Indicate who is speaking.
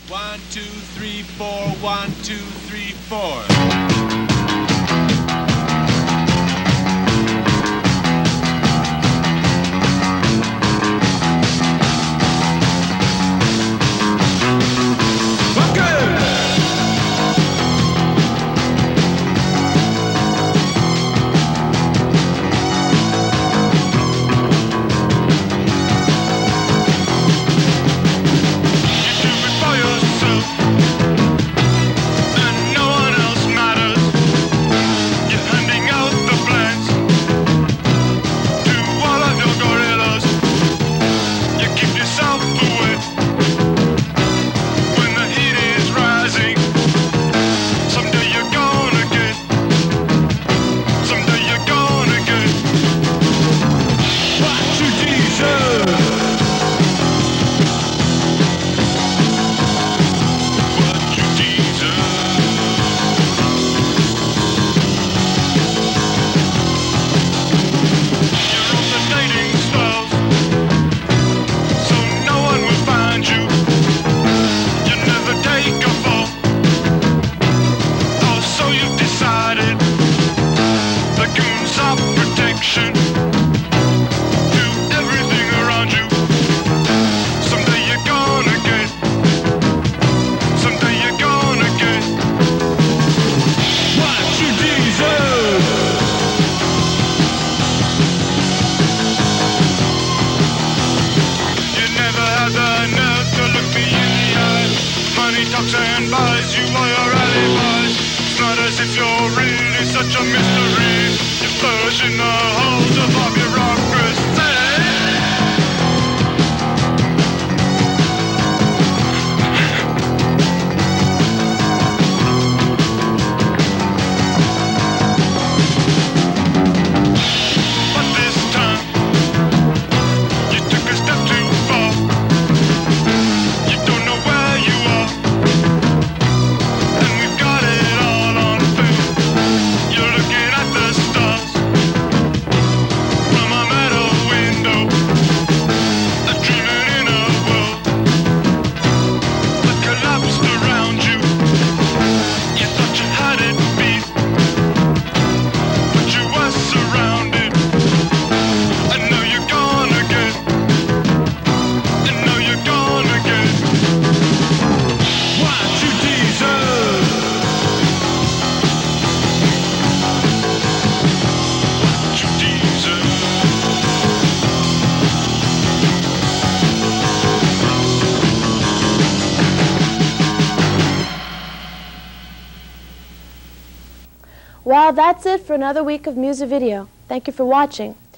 Speaker 1: 1, 2, 3, 4, 1, 2, 3, 4. And buys you all your alibis. It's not as if you're really such a mystery. You flourish in the halls of our bureaucracy. But this time, you took a step too far. You don't know where you are.
Speaker 2: Well, that's it for another week of Musi-Video. Thank you for watching.